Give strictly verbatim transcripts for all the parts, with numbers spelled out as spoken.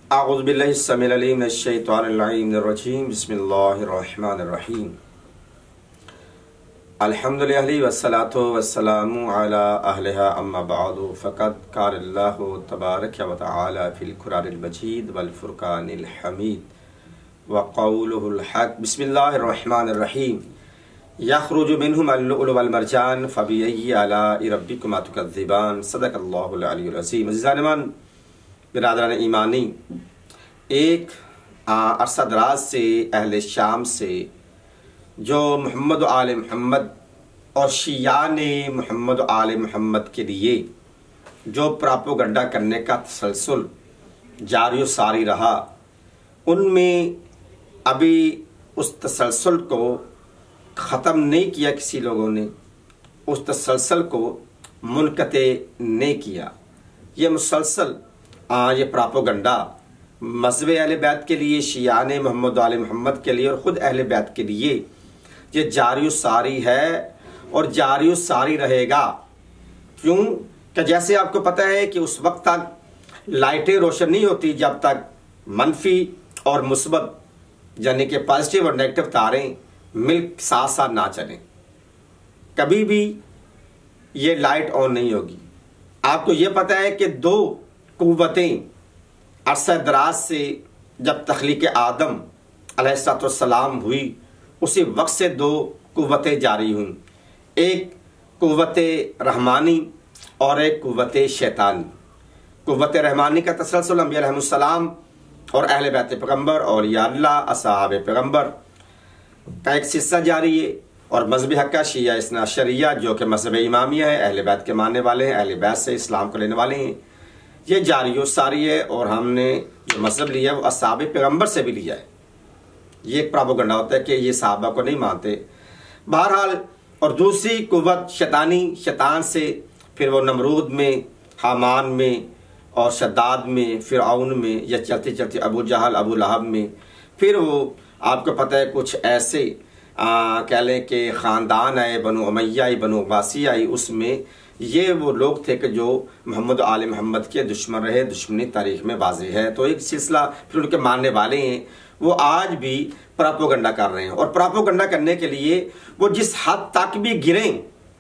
اعوذ باللہ السمیع العلیم من الشیطان اللعین الرجیم بسم اللہ الرحمن الرحیم الحمدللہ والصلاة والسلام علی اہلہا اما بعد فقد قال اللہ تبارک و تعالی فی القرآن المجید والفرقان الحمید وقولہ الحق بسم اللہ الرحمن الرحیم یخرج منہم اللؤلؤ والمرجان فبأی آلاء ربکما تکذبان صدق اللہ العلی العظیم۔ عزیزان من، برادران ایمانی، ایک عرصہ دراز سے اہل شام سے جو محمد و آل محمد اور شیعان محمد و آل محمد کے لیے جو پراپوگنڈا کرنے کا تسلسل جاری و ساری رہا، ان میں ابھی اس تسلسل کو ختم نہیں کیا، کسی لوگوں نے اس تسلسل کو منقطع نہیں کیا۔ یہ مسلسل آ, یہ پراپوگنڈا مذہب اہل بیت کے لیے، شیعان محمد و آل محمد کے لیے اور خود اہل بیت کے لیے یہ جاری و ساری ہے اور جاری و ساری رہے گا۔ کیوں کہ جیسے آپ کو پتہ ہے کہ اس وقت تک لائٹیں روشن نہیں ہوتی جب تک منفی اور مثبت یعنی کہ پازیٹیو اور نیگیٹو تاریں مل ساتھ ساتھ نہ چلیں، کبھی بھی یہ لائٹ آن نہیں ہوگی۔ آپ کو یہ پتہ ہے کہ دو قوتیں عرصہ دراز سے جب تخلیق آدم علیہ الصلوۃ والسلام ہوئی اسی وقت سے دو قوتیں جاری ہوئیں، ایک قوت رحمانی اور ایک قوت شیطانی۔ قوت رحمانی کا تسلسل انبیاء علیہ السلام اور اہل بیت پیغمبر، اولیاء اللہ، اصحاب پیغمبر کا ایک سلسلہ جاری ہے، اور مذہب حقہ شیعہ اثنا عشریہ جو کہ مذہب امامیہ ہے، اہل بیت کے ماننے والے ہیں، اہل بیت سے اسلام کو لینے والے ہیں، یہ جاری و ساری ہے۔ اور ہم نے جو مذہب لیا ہے وہ اصحاب پیغمبر سے بھی لیا ہے۔ یہ ایک پراپوگنڈا ہوتا ہے کہ یہ صحابہ کو نہیں مانتے۔ بہرحال، اور دوسری قوت شیطانی، شیطان سے پھر وہ نمرود میں، حامان میں اور شداد میں، فرعون میں، یا چلتے چلتے ابو جہل، ابو لہب میں، پھر وہ آپ کو پتہ ہے کچھ ایسے کہہ لیں کہ خاندان آئے، بنو امیہ آئی، بنو عباسی آئی، اس میں یہ وہ لوگ تھے کہ جو محمد و آل محمد کے دشمن رہے، دشمنی تاریخ میں واضح ہے۔ تو ایک سلسلہ پھر ان کے ماننے والے ہیں، وہ آج بھی پراپوگنڈا کر رہے ہیں، اور پراپوگنڈا کرنے کے لیے وہ جس حد تک بھی گریں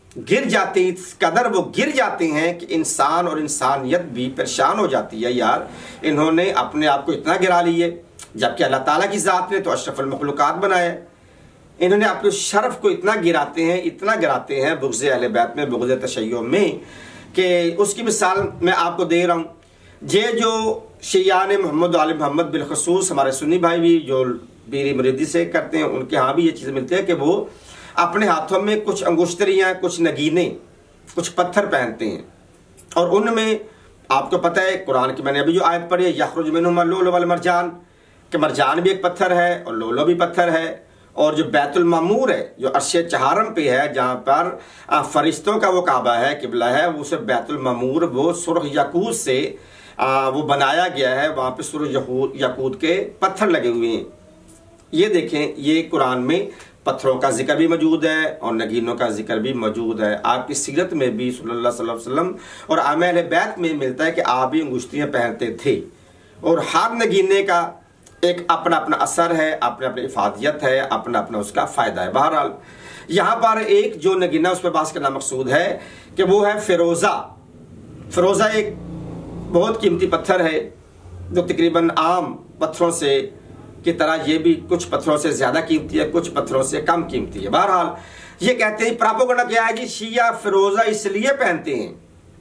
گر جاتے ہیں، اس قدر وہ گر جاتے ہیں کہ انسان اور انسانیت بھی پریشان ہو جاتی ہے۔ یار انہوں نے اپنے آپ کو اتنا گرا لیے، جبکہ اللہ تعالیٰ کی ذات نے تو اشرف المخلوقات بنایا، انہوں نے اپنے شرف کو اتنا گراتے ہیں اتنا گراتے ہیں بغض اہل بیت میں، بغض تشیع میں، کہ اس کی مثال میں آپ کو دے رہا ہوں۔ یہ جو شیعان محمد و آل محمد، بالخصوص ہمارے سنی بھائی بھی جو پیری مریدی سے کرتے ہیں، ان کے ہاں بھی یہ چیز ملتی ہے کہ وہ اپنے ہاتھوں میں کچھ انگشتریاں، کچھ نگینے، کچھ پتھر پہنتے ہیں، اور ان میں آپ کو پتہ ہے قرآن کی میں نے ابھی جو آیت پڑھی ہے، یخرج منہم اللؤلؤ والمرجان، کہ مرجان بھی ایک پتھر ہے اور لولو بھی پتھر ہے، اور جو بیت المعمور ہے جو عرش چہارم پہ ہے، جہاں پر فرشتوں کا وہ کعبہ ہے، قبلہ ہے، وہ اسے بیت المعمور وہ سرخ یاقوت سے وہ بنایا گیا ہے، وہاں پہ سرخ یاقوت کے پتھر لگے ہوئے ہیں۔ یہ دیکھیں، یہ قرآن میں پتھروں کا ذکر بھی موجود ہے اور نگینوں کا ذکر بھی موجود ہے۔ آپ کی سیرت میں بھی صلی اللہ صلی اللہ علیہ وسلم اور عام اہل بیت میں ملتا ہے کہ آپ بھی انگشتیاں پہنتے تھے، اور ہر نگینے کا ایک اپنا اپنا اثر ہے، اپنا اپنی افادیت ہے، اپنا اپنا اس کا فائدہ ہے۔ بہرحال یہاں پر ایک جو نگینہ اس پر بحث کرنا مقصود ہے کہ وہ ہے فیروزہ۔ فیروزہ ایک بہت قیمتی پتھر ہے جو تقریباً عام پتھروں سے کی طرح یہ بھی کچھ پتھروں سے زیادہ قیمتی ہے، کچھ پتھروں سے کم قیمتی ہے۔ بہرحال یہ کہتے ہیں پراپوگنڈا کیا ہے کہ شیعہ فیروزہ اس لیے پہنتے ہیں،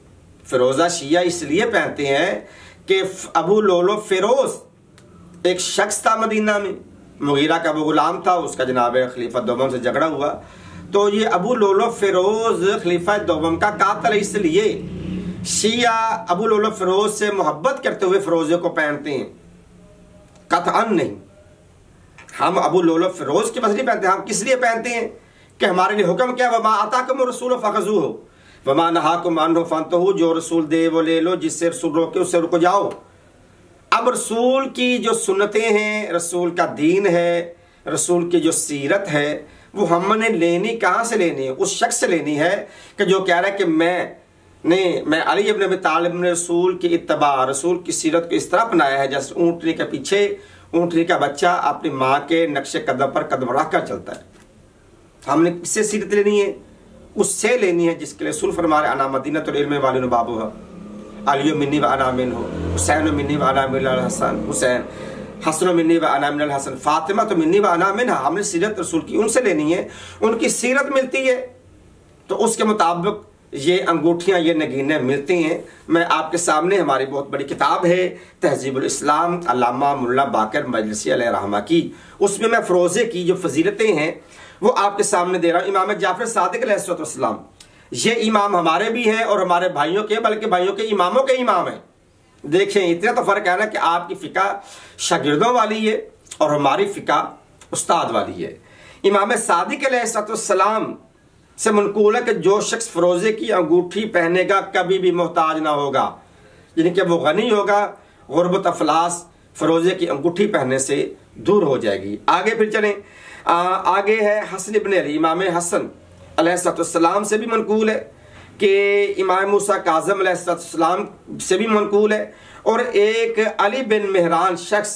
فیروزہ شیعہ اس لیے پہنتے ہیں کہ ابو لؤلؤ فیروز ایک شخص تھا مدینہ میں، مغیرہ کا وہ غلام تھا، اس کا جناب خلیفہ دوم سے جھگڑا ہوا، تو یہ ابو لؤلؤ فیروز خلیفہ دوم کا قاتل ہے، اس لیے شیعہ ابو لؤلؤ فیروز سے محبت کرتے ہوئے فیروزے کو پہنتے ہیں، قطعاً نہیں۔ ہم ابو لؤلؤ فیروز کی بس نہیں پہنتے، ہم کس لیے پہنتے ہیں کہ ہمارے لیے حکم کیا، وما آتاکم الرسول فخذوہ وما نہاکم عنہ فانتہوا، جو رسول دے وہ لے لو، جس سے رسول روکے اس سے رک جاؤ۔ اب رسول کی جو سنتیں ہیں، رسول کا دین ہے، رسول کی جو سیرت ہے، وہ ہم نے لینی کہاں سے لینی ہے؟ اس شخص سے لینی ہے کہ جو کہہ رہا ہے کہ میں نہیں، میں علی ابن ابی طالب نے رسول کی اتباع، رسول کی سیرت کو اس طرح اپنایا ہے جیسے اونٹنی کے پیچھے اونٹنی کا بچہ اپنی ماں کے نقش قدم پر قدم رکھ کر چلتا ہے۔ ہم نے کس سے سیرت لینی ہے؟ اس سے لینی ہے جس کے لیے رسول فرما رہے انا مدینۃ العلم والن بابھا، علی منی و انا منہ، حسین منی و انا من الحسن، حسین حسن منی و انا من الحسن، فاطمہ تو منی و انا منہا۔ ہم نے سیرت رسول کی ان سے لینی ہے، ان کی سیرت ملتی ہے تو اس کے مطابق یہ انگوٹھیاں، یہ نگینیں ملتی ہیں۔ میں آپ کے سامنے ہماری بہت بڑی کتاب ہے تہذیب الاسلام علامہ ملا باقر مجلسی علیہ رحمہ کی، اس میں میں فروزے کی جو فضیلتیں ہیں وہ آپ کے سامنے دے رہا ہوں۔ امام جعفر صادق علیہ السلام یہ امام ہمارے بھی ہیں اور ہمارے بھائیوں کے، بلکہ بھائیوں کے اماموں کے امام ہیں۔ دیکھیں اتنا تو فرق ہے نا کہ آپ کی فقہ شاگردوں والی ہے اور ہماری فقہ استاد والی ہے۔ امام صادق علیہ السلام سے منقول ہے کہ جو شخص فروزے کی انگوٹھی پہنے گا کبھی بھی محتاج نہ ہوگا، یعنی کہ وہ غنی ہوگا، غربت افلاس فروزے کی انگوٹھی پہننے سے دور ہو جائے گی۔ آگے پھر چلیں، آگے ہے حسن ابن علی، امام حسن علیہ السلام سے بھی منقول ہے کہ امام موسیٰ کاظم علیہ السلام سے بھی منقول ہے، اور ایک علی بن مہران شخص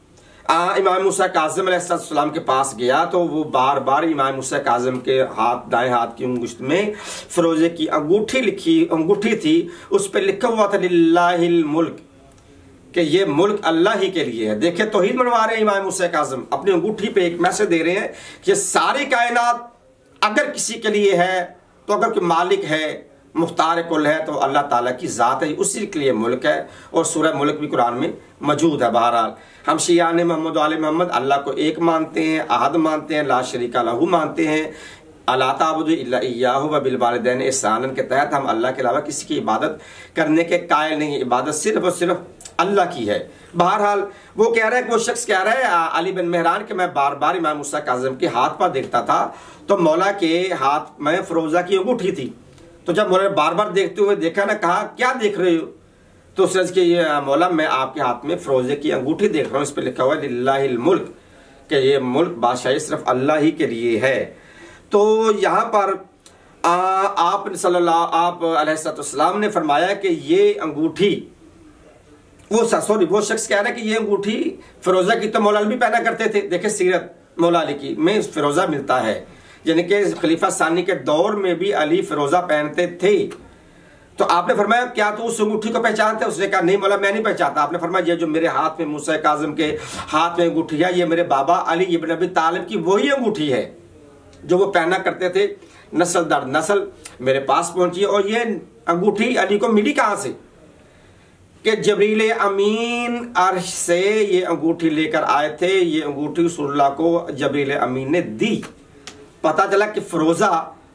امام موسیٰ کاظم علیہ السلام کے پاس گیا تو وہ بار بار امام موسیٰ کاظم کے ہاتھ دائیں ہاتھ کی انگشت میں فروزے کی انگوٹھی لکھی انگوٹھی تھی، اس پہ لکھا ہوا تھا للہ الملک، کہ یہ ملک اللہ ہی کے لیے ہے۔ دیکھیں توحید منوا رہے ہیں امام موسیٰ کاظم، اپنی انگوٹھی پہ ایک میسج دے رہے ہیں کہ ساری کائنات اگر کسی کے لیے ہے تو اگر کوئی مالک ہے، مختار کل ہے، تو اللہ تعالیٰ کی ذات ہے، اسی کے لیے ملک ہے، اور سورہ ملک بھی قرآن میں موجود ہے۔ بہرحال ہم شیعان محمد و آل محمد اللہ کو ایک مانتے ہیں، احد مانتے ہیں، لا شریک لہ مانتے ہیں، الا تعبدوا الا ایاہ وبالوالدین احسانا کے تحت ہم اللہ کے علاوہ کسی کی عبادت کرنے کے قائل نہیں، عبادت صرف اور صرف اللہ کی ہے۔ بہرحال وہ کہہ رہا ہے کہ وہ شخص کہہ رہا ہے علی بن مہران کہ میں بار بار امام موسیٰ کاظم کے ہاتھ پر دیکھتا تھا تو مولا کے ہاتھ میں فروزہ کی انگوٹھی تھی، تو جب مولا نے بار بار دیکھتے ہوئے دیکھا نہ، کہا کیا دیکھ رہے ہو؟ تو اس نے کہ مولا میں آپ کے ہاتھ میں فروزے کی انگوٹھی دیکھ رہا ہوں، اس پہ لکھا ہوا ہے للہ الملک، کہ یہ ملک بادشاہی صرف اللہ ہی کے لیے ہے۔ تو یہاں پر آپ صلی اللہ آپ علیہ السلام نے فرمایا کہ یہ انگوٹھی، وہ سوری وہ شخص کہہ رہا ہے کہ یہ انگوٹھی فروزہ کی تو مولا علی بھی پہنا کرتے تھے۔ دیکھیں سیرت مولا علی کی میں فروزہ ملتا ہے، یعنی کہ خلیفہ ثانی کے دور میں بھی علی فروزہ پہنتے تھے۔ تو آپ نے فرمایا کیا تو اس انگوٹھی کو پہچانتے؟ اس نے کہا نہیں مولا میں نہیں پہچانتا۔ آپ نے فرمایا یہ جو میرے ہاتھ میں موسیٰ کاظم کے ہاتھ میں انگوٹھی ہے یہ میرے بابا علی ابن ابی طالب کی وہی انگوٹھی ہے جو وہ پہنا کرتے تھے، نسل در نسل میرے پاس پہنچی ہے۔ اور یہ انگوٹھی علی کو ملی کہاں سے؟ کہ جبریل امین عرش سے یہ انگوٹھی لے کر آئے تھے، یہ انگوٹھی رسول اللہ کو جبریل امین نے دی۔ پتہ چلا کہ فروزہ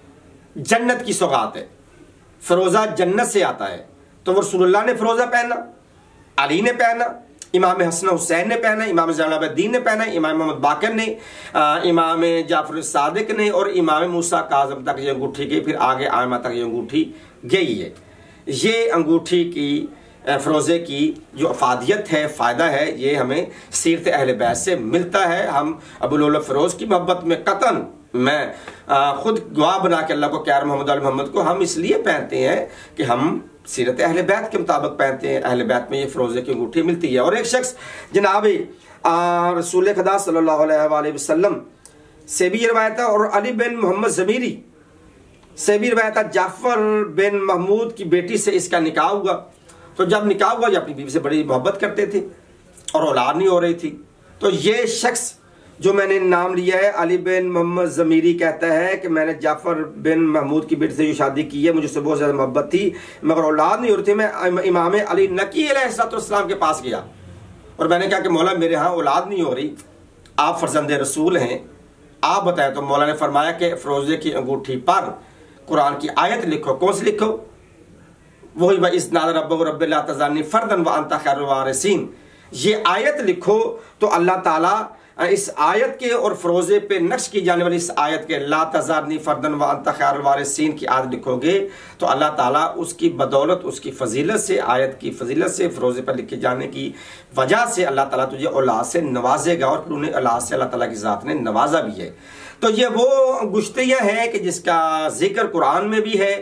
جنت کی سوغات ہے، فروزہ جنت سے آتا ہے، تو وہ رسول اللہ نے فروزہ پہنا، علی نے پہنا، امام حسن حسین نے پہنا، امام زین العابدین نے پہنا، امام محمد باقر نے، امام جعفر صادق نے، اور امام موسیٰ کاظم تک یہ انگوٹھی گئی، پھر آگے آئمہ تک یہ انگوٹھی گئی ہے۔ یہ انگوٹھی کی فروزے کی جو افادیت ہے، فائدہ ہے، یہ ہمیں سیرت اہل بیت سے ملتا ہے۔ ہم ابو لؤلؤ فیروز کی محبت میں قطعاً میں خود گواہ بنا کے اللہ کو کہہ رہا ہوں، محمد علی محمد کو ہم اس لیے پہنتے ہیں کہ ہم سیرت اہل بیت کے مطابق پہنتے ہیں، اہل بیت میں یہ فروزے کی انگوٹھی ملتی ہے۔ اور ایک شخص جناب رسول خدا صلی اللہ علیہ وآلہ وسلم سے بھی یہ روایت ہے، اور علی بن محمد ضمیری سے بھی روایت ہے، جعفر بن محمود کی بیٹی سے اس کا نکاح ہوا، تو جب نکاح ہوا یہ اپنی بیوی سے بڑی محبت کرتے تھے اور اولاد نہیں ہو رہی تھی، تو یہ شخص جو میں نے نام لیا ہے علی بن محمد ضمیری کہتا ہے کہ میں نے جعفر بن محمود کی بیٹی سے جو شادی کی ہے، مجھے اس سے بہت زیادہ محبت تھی مگر اولاد نہیں ہو رہی تھی، میں امام علی نقی علیہ السلام کے پاس گیا اور میں نے کہا کہ مولا میرے ہاں اولاد نہیں ہو رہی، آپ فرزند رسول ہیں، آپ بتائیں۔ تو مولا نے فرمایا کہ فروزے کی انگوٹھی پر قرآن کی آیت لکھو۔ کون سی لکھو؟ وہی وَإِذْ نَادَى رَبَّهُ رَبِّ لَا تَذَرْنِي فَرْدًا وَأَنْتَ خَيْرُ الْوَارِثِينَ، یہ آیت لکھو تو اللہ تعالیٰ اس آیت کے اور فروزے پہ نقش کی جانے والی اس آیت کے لا تذرنی فردن وانت خیر الوارثین کی آیت لکھو گے تو اللہ تعالیٰ اس کی بدولت، اس کی فضیلت سے، آیت کی فضیلت سے، فروزے پر لکھے جانے کی وجہ سے اللہ تعالیٰ تجھے اولاد سے نوازے گا، اور پھر انہیں اولاد سے اللہ تعالیٰ کی ذات نے نوازا بھی ہے۔ تو یہ وہ گشتیاں ہیں کہ جس کا ذکر قرآن میں بھی ہے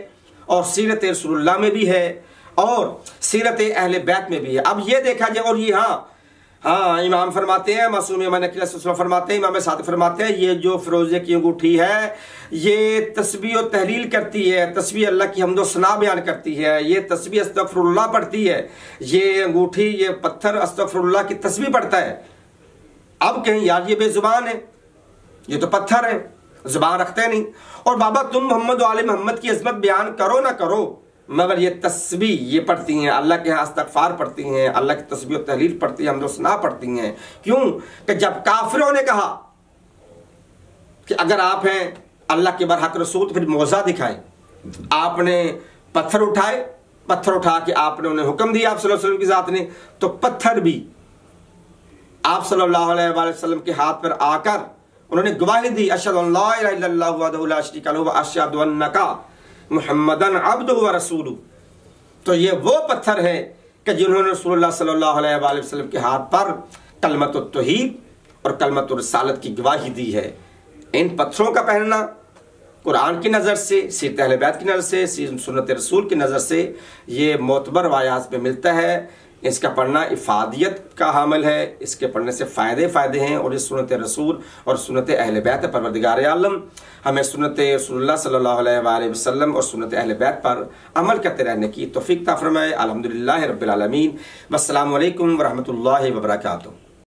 اور سیرت رسول اللہ میں بھی ہے اور سیرت اہل بیت میں بھی ہے۔ اب یہ دیکھا جائے، اور یہ ہاں ہاں امام فرماتے ہیں، معصوم امام نقی علیہ السلام فرماتے ہیں، امام صادق فرماتے ہیں، یہ جو فیروزے کی انگوٹھی ہے یہ تسبیح و تحلیل کرتی ہے، تسبیح اللہ کی حمد و ثنا بیان کرتی ہے، یہ تسبیح استغفر اللہ پڑھتی ہے، یہ انگوٹھی یہ پتھر استغفر اللہ کی تسبیح پڑھتا ہے۔ اب کہیں یار یہ بے زبان ہے، یہ تو پتھر ہے، زبان رکھتے نہیں، اور بابا تم محمد و آل محمد کی عظمت بیان کرو نہ کرو، مگر یہ تسبیح یہ پڑھتی ہیں، اللہ کے ہاں استغفار پڑھتی ہیں، اللہ کی تسبیح و تحلیل پڑھتی ہیں، حمد و ثنا پڑھتی ہیں۔ کیوں کہ جب کافروں نے کہا کہ اگر آپ ہیں اللہ کے برحق رسول تو پھر معجزہ دکھائیں، آپ نے پتھر اٹھائے، پتھر اٹھا کے آپ نے انہیں حکم دیا آپ صلی اللہ علیہ وسلم کی ذات نے، تو پتھر بھی آپ صلی اللہ علیہ وآلہ وسلم کے ہاتھ پر آ کر انہوں نے گواہی دی، اشہد ان لا الہ الا اللہ وحدہ لا شریک لہ واشہد انک محمدن عبدہ ورسولہ۔ تو یہ وہ پتھر ہے کہ جنہوں نے رسول اللہ صلی اللہ علیہ وآلہ وسلم کے ہاتھ پر کلمۃ التوحید اور کلمۃ الرسالت کی گواہی دی ہے۔ ان پتھروں کا پہننا قرآن کی نظر سے، سیرت اہل بیت کی نظر سے، سنت رسول کی نظر سے یہ معتبر روایات میں ملتا ہے۔ اس کا پڑھنا افادیت کا حامل ہے، اس کے پڑھنے سے فائدے فائدے ہیں، اور یہ سنت رسول اور سنت اہل بیت ہے۔ پروردگار عالم ہمیں سنت رسول اللہ صلی اللہ علیہ وآلہ وسلم اور سنت اہل بیت پر عمل کرتے رہنے کی توفیق عطا فرمائے۔ الحمدللہ رب العالمین، والسلام علیکم ورحمۃ اللہ وبرکاتہ۔